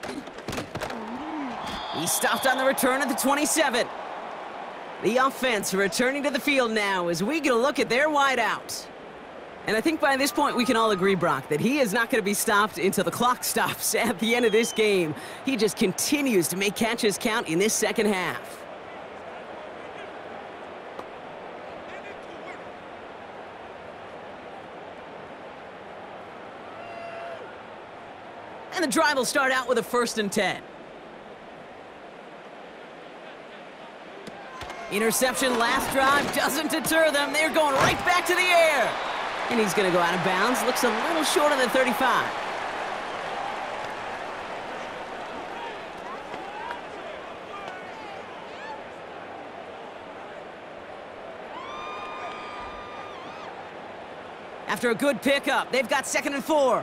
He stopped on the return at the twenty-seven. The offense returning to the field now as we get a look at their wideout. And I think by this point we can all agree, Brock, that he is not going to be stopped until the clock stops at the end of this game. He just continues to make catches count in this second half. And the drive will start out with a first and ten. Interception last drive doesn't deter them. They're going right back to the air. And he's going to go out of bounds. Looks a little short of the thirty-five. After a good pickup, they've got second and four.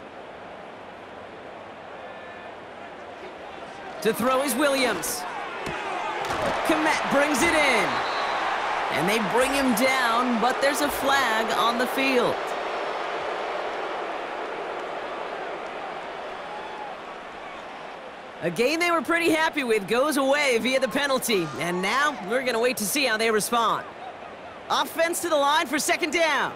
To throw is Williams. Kmet brings it in. And they bring him down, but there's a flag on the field. A game they were pretty happy with goes away via the penalty. And now we're going to wait to see how they respond. Offense to the line for second down.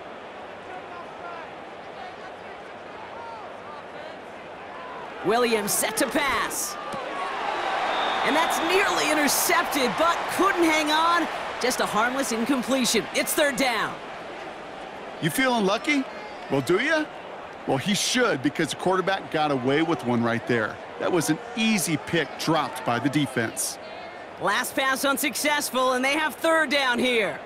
Williams set to pass. And that's nearly intercepted, but couldn't hang on. Just a harmless incompletion. It's third down. You feeling lucky? Well, do you? Well, he should, because the quarterback got away with one right there. That was an easy pick dropped by the defense. Last pass unsuccessful, and they have third down here.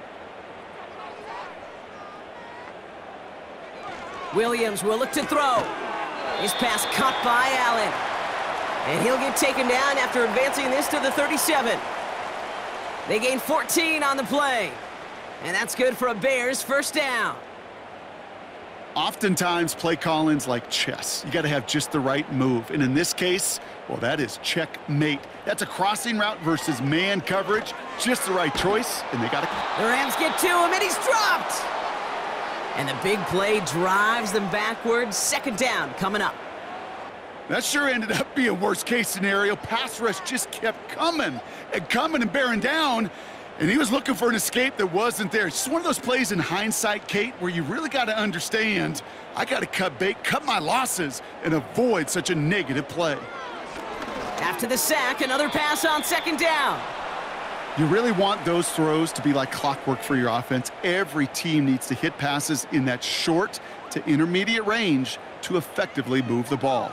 Williams will look to throw. His pass caught by Allen. And he'll get taken down after advancing this to the thirty-seven. They gain fourteen on the play. And that's good for a Bears first down. Oftentimes, play calling's like chess. You got to have just the right move. And in this case, well, that is checkmate. That's a crossing route versus man coverage. Just the right choice, and they got it. The Rams get to him, and he's dropped. And the big play drives them backwards. Second down coming up. That sure ended up being worst-case scenario. Pass rush just kept coming and coming and bearing down, and he was looking for an escape that wasn't there. It's just one of those plays in hindsight, Kate, where you really got to understand, I got to cut bait, cut my losses, and avoid such a negative play. After the sack, another pass on second down. You really want those throws to be like clockwork for your offense. Every team needs to hit passes in that short to intermediate range to effectively move the ball.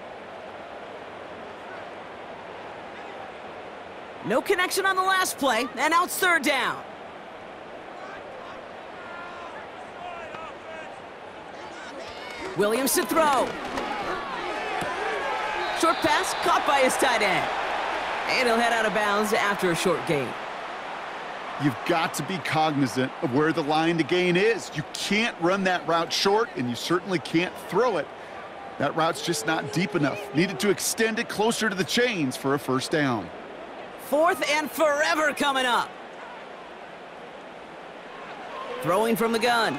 No connection on the last play, and now it's third down. Williams to throw. Short pass caught by his tight end. And he'll head out of bounds after a short gain. You've got to be cognizant of where the line to gain is. You can't run that route short, and you certainly can't throw it. That route's just not deep enough. Needed to extend it closer to the chains for a first down. Fourth and forever coming up. Throwing from the gun.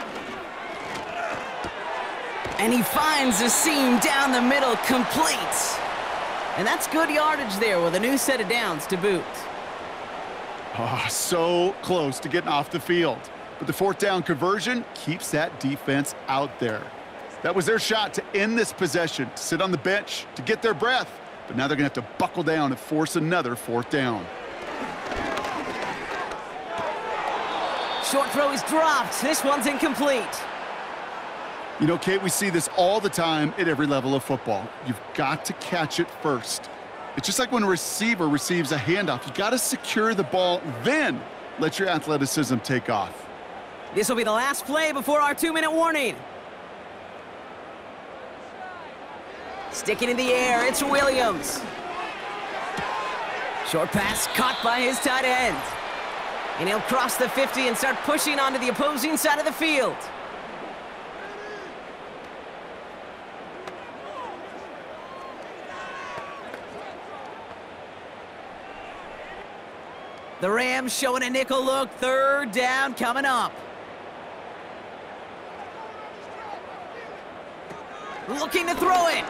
And he finds a seam down the middle, complete. And that's good yardage there with a new set of downs to boot. Oh, so close to getting off the field. But the fourth down conversion keeps that defense out there. That was their shot to end this possession, to sit on the bench, to get their breath. But now they're going to have to buckle down and force another fourth down. Short throw is dropped. This one's incomplete. You know, Kate, we see this all the time at every level of football. You've got to catch it first. It's just like when a receiver receives a handoff. You've got to secure the ball, then let your athleticism take off. This will be the last play before our two-minute warning. Sticking in the air, it's Williams. Short pass caught by his tight end. And he'll cross the fifty and start pushing onto the opposing side of the field. The Rams showing a nickel look. Third down coming up. Looking to throw it.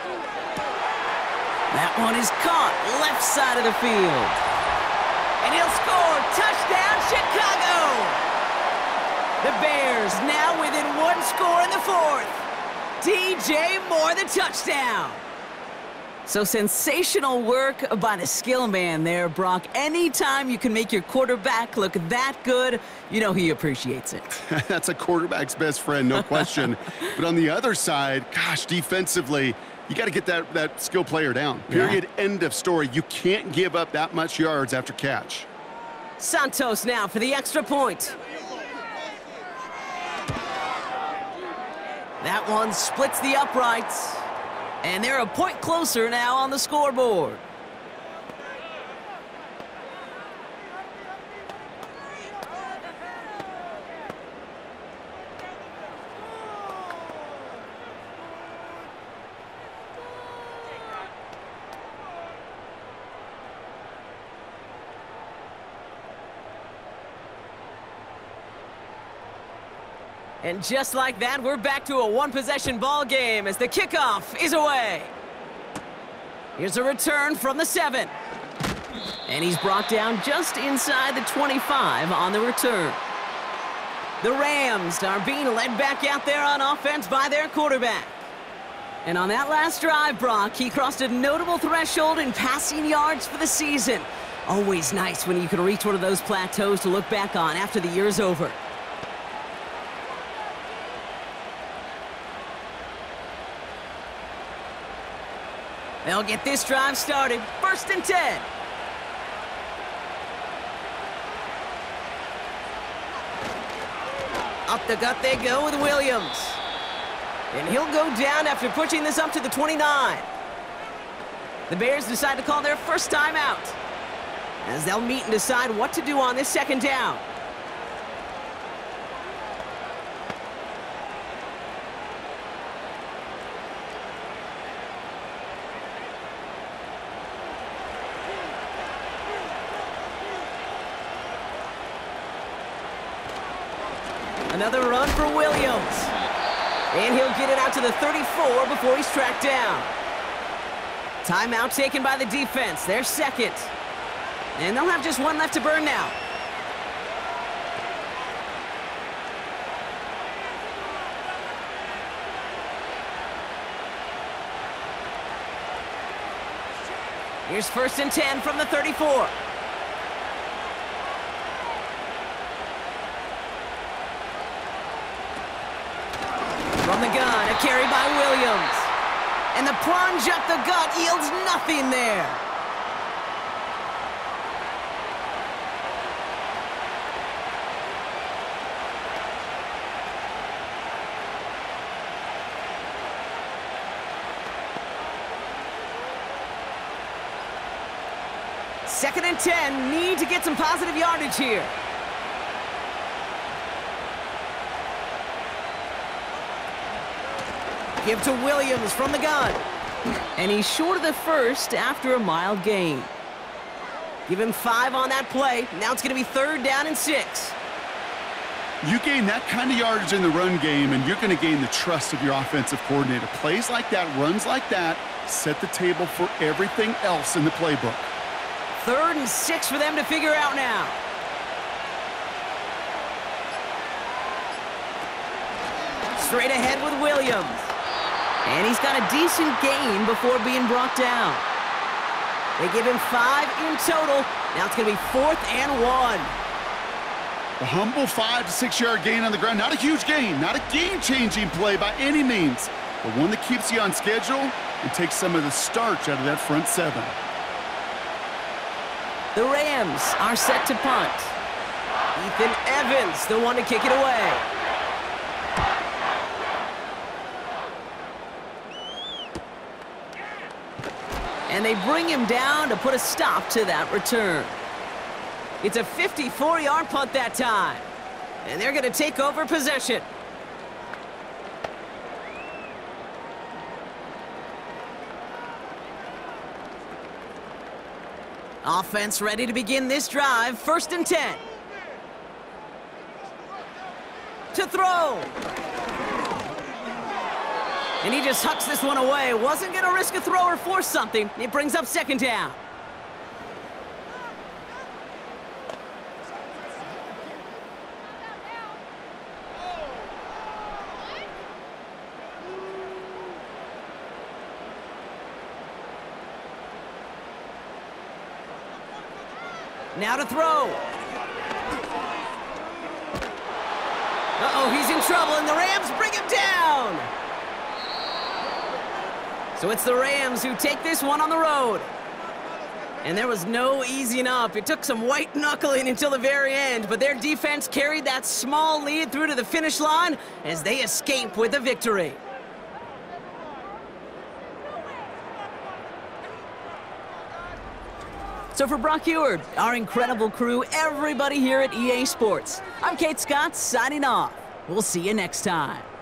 That one is caught left side of the field. And he'll score. Touchdown, Chicago. The Bears now within one score in the fourth. D J Moore the touchdown. So sensational work by the skill man there, Brock. Anytime you can make your quarterback look that good, you know he appreciates it. That's a quarterback's best friend, no question. But on the other side, gosh, defensively, you got to get that, that skill player down. Period, yeah. End of story. You can't give up that much yards after catch. Santos now for the extra point. That one splits the uprights. And they're a point closer now on the scoreboard. And just like that, we're back to a one-possession ball game as the kickoff is away. Here's a return from the seven. And he's brought down just inside the twenty-five on the return. The Rams are being led back out there on offense by their quarterback. And on that last drive, Brock, he crossed a notable threshold in passing yards for the season. Always nice when you can reach one of those plateaus to look back on after the year's over. They'll get this drive started. First and ten. Up the gut they go with Williams. And he'll go down after pushing this up to the twenty-nine. The Bears decide to call their first timeout as they'll meet and decide what to do on this second down. Another run for Williams. And he'll get it out to the thirty-four before he's tracked down. Timeout taken by the defense. Their second. And they'll have just one left to burn now. Here's first and ten from the thirty-four. From the gun, a carry by Williams. And the plunge up the gut yields nothing there. Second and ten, need to get some positive yardage here. Give to Williams from the gun. And he's short of the first after a mild gain. Give him five on that play. Now it's going to be third down and six. You gain that kind of yardage in the run game, and you're going to gain the trust of your offensive coordinator. Plays like that, runs like that, set the table for everything else in the playbook. Third and six for them to figure out now. Straight ahead with Williams. And he's got a decent gain before being brought down. They give him five in total. Now it's going to be fourth and one. A humble five to six yard gain on the ground. Not a huge gain, not a game-changing play by any means, but one that keeps you on schedule and takes some of the starch out of that front seven. The Rams are set to punt. Ethan Evans, the one to kick it away. And they bring him down to put a stop to that return. It's a fifty-four yard punt that time. And they're going to take over possession. Offense ready to begin this drive. First and ten. To throw. And he just hucks this one away. Wasn't going to risk a throw or force something. It brings up second down. Now to throw. Uh-oh, he's in trouble, and the Rams bring him down. So it's the Rams who take this one on the road. And there was no easing up. It took some white knuckling until the very end, but their defense carried that small lead through to the finish line as they escape with a victory. So for Brock Huard, our incredible crew, everybody here at E A Sports, I'm Kate Scott signing off. We'll see you next time.